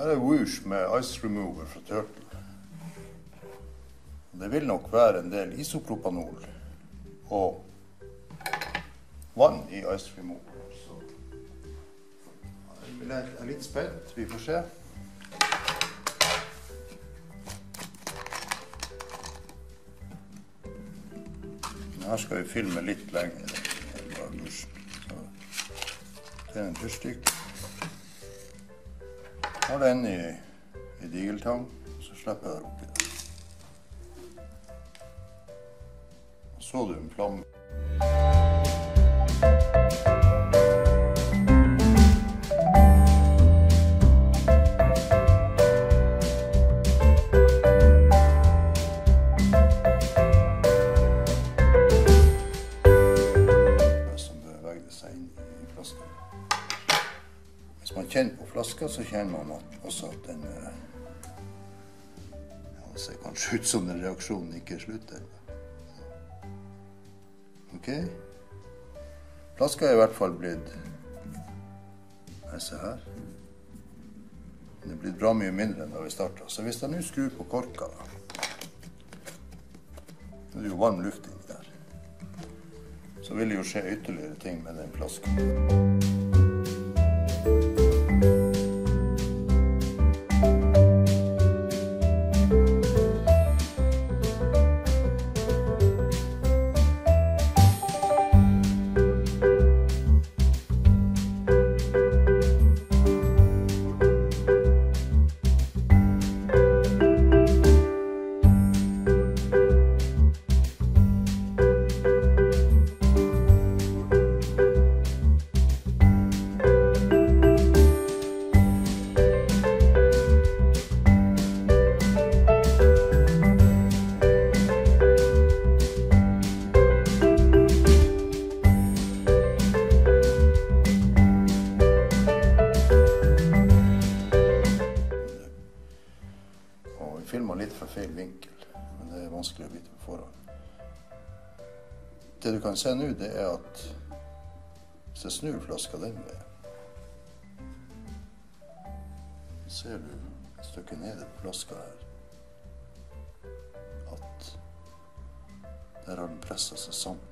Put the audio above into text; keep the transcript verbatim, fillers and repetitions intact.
Her er Whoosh med Ice Remover fra Turtle. Det vil nok være en del isopropanol og vann i Ice Remover. Så jeg er litt spent, vi får se. Her skal vi filme litt lenger enn bare dusjen. Det er en tørrstykk. Har den i, i digeltang, så slipper jeg det oppi der. Så du en flamme. Som bevegde seg inn i flasken. Hvis man kjenner på flaska, så kjenner man at, også at den ja, det ser kanskje ut som den reaksjonen ikke slutter. Ok. Flaska er i hvert fall blitt, jeg ser her, den er blitt bra mye mindre enn da vi startet. Så hvis jeg nå skrur på korka, det er jo varm luft inni der, så vil det jo skje ytterligere ting med den flasken. Vi filmer litt fra feil vinkel, men det er vanskelig å vite på forhånd. Det du kan se nå, det er at hvis jeg snur flaska den veien, ser du et stykke nede på flaska her, at der har den presset seg sammen.